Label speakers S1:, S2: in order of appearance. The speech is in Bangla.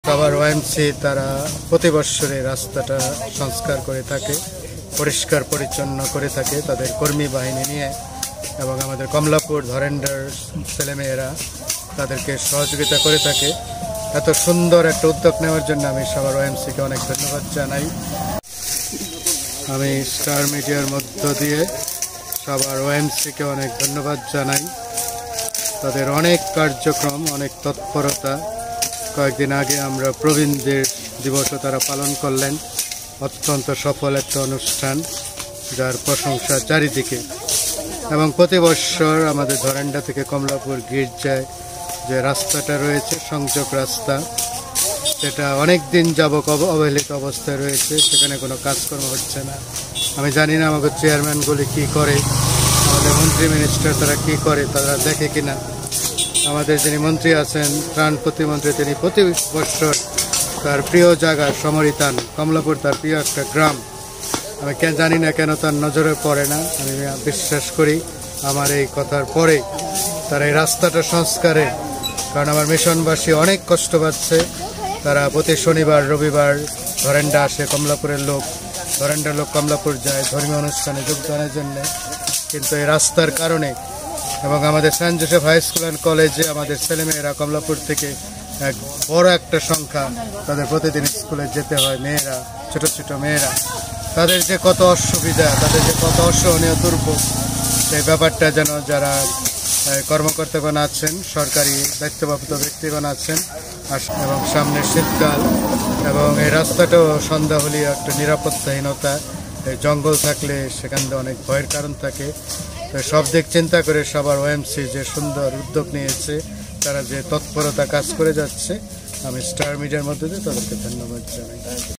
S1: সবার ওএমসি তারা প্রতি বছরে রাস্তাটা সংস্কার করে থাকে, পরিষ্কার পরিচ্ছন্ন করে থাকে তাদের কর্মী বাহিনী নিয়ে, এবং আমাদের কমলাপুর ধরেন্ডার ছেলেমেয়েরা তাদেরকে সহযোগিতা করে থাকে। এত সুন্দর একটা উদ্যোগ নেওয়ার জন্য আমি সবার ওএমসিকে অনেক ধন্যবাদ জানাই। আমি স্টার মিডিয়ার মধ্য দিয়ে সবার ওএমসিকে অনেক ধন্যবাদ জানাই। তাদের অনেক কার্যক্রম, অনেক তৎপরতা। কয়েকদিন আগে আমরা প্রবীণদের দিবসও তারা পালন করলেন, অত্যন্ত সফল একটা অনুষ্ঠান যার প্রশংসা চারিদিকে। এবং প্রতি বছর আমাদের ধরেন্ডা থেকে কমলাপুর গির্জায় যে রাস্তাটা রয়েছে, সংযোগ রাস্তা, সেটা অনেক দিন যাবত অবহেলিত অবস্থায় রয়েছে, সেখানে কোনো কাজকর্ম হচ্ছে না। আমি জানি না আমাদের চেয়ারম্যানগুলি কি করে, আমাদের মন্ত্রী মিনিস্টার তারা কি করে, তারা দেখে কিনা। আমাদের যিনি মন্ত্রী আছেন, ত্রাণ প্রতিমন্ত্রী, তিনি প্রতি বছর তার প্রিয় জায়গা সমরিতান কমলাপুর তার প্রিয় একটা গ্রাম, আমি জানি না কেন তার নজরে পড়ে না। আমি বিশ্বাস করি আমার এই কথার পরে তার এই রাস্তাটা সংস্কারে, কারণ আমার মিশনবাসী অনেক কষ্ট পাচ্ছে। তারা প্রতি শনিবার রবিবার ধরেন্ডা আসে, কমলাপুরের লোক, ধরেন্ডার লোক কমলাপুর যায় ধর্মীয় অনুষ্ঠানে যোগদানের জন্য, কিন্তু এই রাস্তার কারণে। এবং আমাদের Saint Joseph high school and কলেজে আমাদের ছেলেমেয়েরা কমলাপুর থেকে এক বড় একটা সংখ্যা, তাদের প্রতিদিন স্কুলে যেতে হয়, মেয়েরা, ছোট ছোট মেয়েরা, তাদের যে কত অসুবিধা, তাদের যে কত অসহনীয় দুর্ভোগ, সেই ব্যাপারটা যেন যারা কর্মকর্তাগণ আছেন, সরকারি দায়িত্বপ্রাপ্ত ব্যক্তিগণ আছেন, এবং সামনে শীতকাল, এবং এই রাস্তাটাও সন্ধ্যা হলে একটা নিরাপত্তাহীনতা, জঙ্গল থাকলে সেখান থেকে অনেক ভয়ের কারণ থাকে। তো সব দিক চিন্তা করে সবার ওএমসি যে সুন্দর উদ্যোগ নিয়েছে, তারা যে তৎপরতা কাজ করে যাচ্ছে, আমি স্টার মিডিয়ার মধ্যে দিয়ে তাদেরকে ধন্যবাদ জানাই।